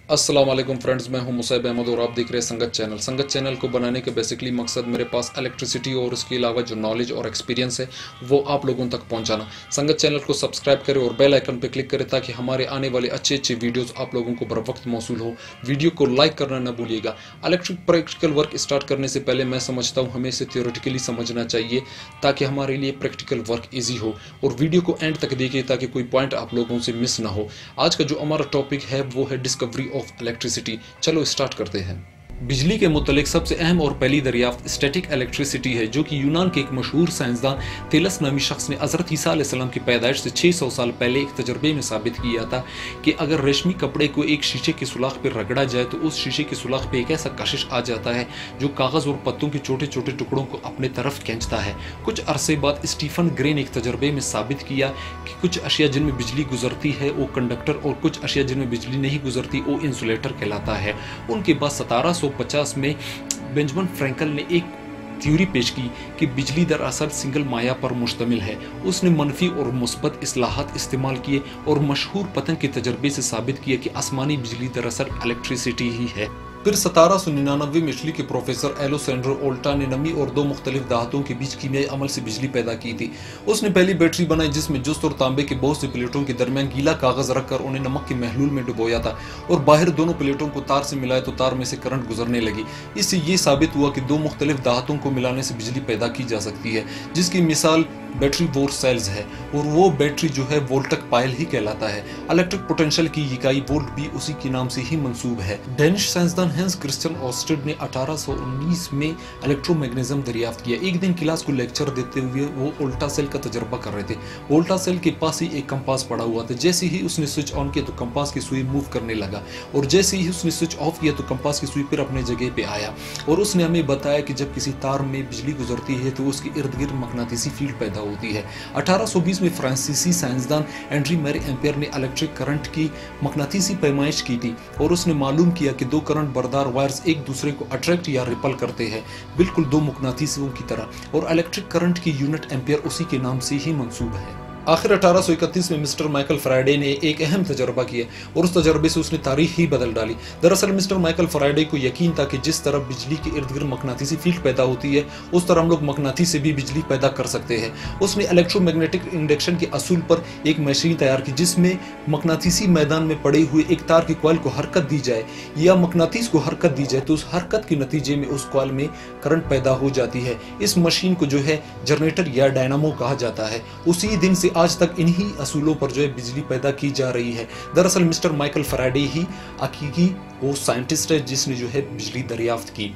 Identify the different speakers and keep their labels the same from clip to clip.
Speaker 1: अस्सलाम वालेकुम फ्रेंड्स, मैं हूं मुसैब अहमद और आप देख रहे हैं संगत चैनल। संगत चैनल को बनाने के बेसिकली मकसद मेरे पास इलेक्ट्रिसिटी और उसके अलावा जो नॉलेज और एक्सपीरियंस है वो आप लोगों तक पहुंचाना। संगत चैनल को सब्सक्राइब करें और बेल आइकन पर क्लिक करें ताकि हमारे आने वाले अच्छे अच्छे वीडियोज़ आप लोगों को बर वक्त मौसूल हो। वीडियो को लाइक करना न भूलिएगा। इलेक्ट्रिक प्रैक्टिकल वर्क स्टार्ट करने से पहले मैं समझता हूँ हमें इसे थियोरेटिकली समझना चाहिए ताकि हमारे लिए प्रैक्टिकल वर्क ईजी हो, और वीडियो को एंड तक देखिए ताकि कोई पॉइंट आप लोगों से मिस ना हो। आज का जो हमारा टॉपिक है वो है डिस्कवरी ऑफ इलेक्ट्रिसिटी। चलो स्टार्ट करते हैं। बिजली के मुतलिक सबसे अहम और पहली दरियाफ्त स्टैटिक इलेक्ट्रिसिटी है, जो कि यूनान के एक मशहूर साइंसदान थेलस नामी शख्स ने हज़रत ईसा अलैहिस्सलाम की पैदाइश से 600 साल पहले एक तजर्बे में साबित किया था कि अगर रेशमी कपड़े को एक शीशे के सुलाख पर रगड़ा जाए तो उस शीशे के सुलाख पर एक ऐसा कशिश आ जाता है जो कागज़ और पत्तों के छोटे छोटे टुकड़ों को अपने तरफ खींचता है। कुछ अरसे बाद स्टीफन ग्रे ने एक तजर्बे में साबित किया कि कुछ अशिया जिनमें बिजली गुजरती है वो कंडक्टर और कुछ अशिया जिनमें बिजली नहीं गुजरती वो इंसुलेटर कहलाता है। उनके बाद 1750 में बेंजामिन फ्रैंकल ने एक थ्योरी पेश की कि बिजली दरअसल सिंगल माया पर मुश्तमिल है। उसने मनफी और मुस्बत इस्लाहात इस्तेमाल किए और मशहूर पतंग के तजर्बे से साबित किया कि आसमानी बिजली दरअसल इलेक्ट्रिसिटी ही है। फिर 1799 में इटली के प्रोफेसर एलोसेंड्रो ओल्टा ने नमी और दो मुख्तलिफ धातुओं के बीच कीमियाई अमल से बिजली पैदा की थी। उसने पहली बैटरी बनाई जिसमें जुस्त और तांबे के बहुत सी प्लेटों के दरमियान गीला कागज रखकर उन्हें नमक के महलूल में डुबोया था और बाहर दोनों प्लेटों को तार से मिलाया तो तार में से करंट गुजरने लगी। इससे ये साबित हुआ कि दो मुख्तलिफ धातुओं को मिलाने से बिजली पैदा की जा सकती है, जिसकी मिसाल बैटरी वोल्ट सेल्स है, और वो बैटरी जो है वोल्टक पायल ही कहलाता है। इलेक्ट्रिक पोटेंशियल की इकाई वोल्ट भी उसी के नाम से ही मंसूब है। डेनिश साइंसदान हैंस क्रिस्टियन ऑस्टेड ने 1819 में इलेक्ट्रोमैग्नेटिज्म दरियाफ्त किया। एक दिन क्लास को लेक्चर देते हुए वो उल्टा सेल का तजर्बा कर रहे थे। उल्टा सेल के पास ही एक कंपास पड़ा हुआ था। जैसे ही उसने स्विच ऑन किया तो कंपास की सुई मूव करने लगा, और जैसे ही उसने स्विच ऑफ किया तो कंपास की सुई फिर अपने जगह पे आया। और उसने हमें बताया कि जब किसी तार में बिजली गुजरती है तो उसके इर्द गिर्द मकनातीसी फील्ड पैदा होती है। 1820 में फ्रांसीसी साइंसदान एंड्री मैरी एम्पियर ने इलेक्ट्रिक करंट की मकनातीसी पैमाइश की थी, और उसने मालूम किया कि दो करंट बरदार वायर्स एक दूसरे को अट्रैक्ट या रिपल करते हैं, बिल्कुल दो मकनातीसियों की तरह, और इलेक्ट्रिक करंट की यूनिट एम्पियर उसी के नाम से ही मंसूब है। आखिर 1831 में मिस्टर माइकल फैराडे ने एक अहम तजर्बा किया और उस तजर्बे से उसने तारीख ही बदल डाली। दरअसल मिस्टर माइकल फैराडे को यकीन था कि जिस तरह बिजली के इर्द गिर्द मकनातीसी फील्ड पैदा होती है उस तरह हम लोग मकनातीस से भी बिजली पैदा कर सकते हैं। उसने इलेक्ट्रोमैग्नेटिक इंडक्शन के असूल पर एक मशीन तैयार की जिसमें मकनातीसी मैदान में पड़े हुए एक तार की कॉइल को हरकत दी जाए या मकनातीस को हरकत दी जाए तो उस हरकत के नतीजे में उस कॉइल में करंट पैदा हो जाती है। इस मशीन को जो है जनरेटर या डायनामो कहा जाता है। उसी दिन से आज तक इन्हीं असूलों पर जो है बिजली पैदा की जा रही है। दरअसल मिस्टर माइकल फैराडे ही हकीकी वो साइंटिस्ट है जिसने जो है बिजली दरियाफ्त की।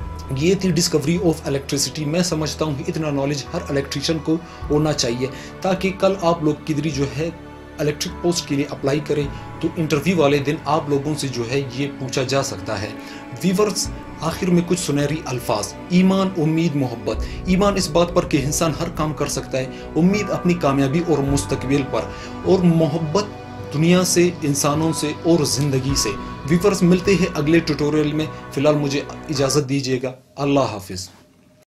Speaker 1: ये थी डिस्कवरी ऑफ इलेक्ट्रिसिटी। मैं समझता हूँ कि इतना नॉलेज हर इलेक्ट्रिशियन को होना चाहिए ताकि कल आप लोग किधर जो है इलेक्ट्रिक पोस्ट के लिए अप्लाई करें तो इंटरव्यू वाले दिन आप लोगों से जो है ये पूछा जा सकता है। व्यूअर्स, आखिर में कुछ सुनहरी अल्फाज। ईमान, उम्मीद, मोहब्बत। ईमान इस बात पर कि इंसान हर काम कर सकता है, उम्मीद अपनी कामयाबी और मुस्तकबिल पर, और मोहब्बत दुनिया से, इंसानों से और ज़िंदगी से। व्यूअर्स, मिलते हैं अगले ट्यूटोरियल में। फ़िलहाल मुझे इजाज़त दीजिएगा। अल्लाह हाफिज़।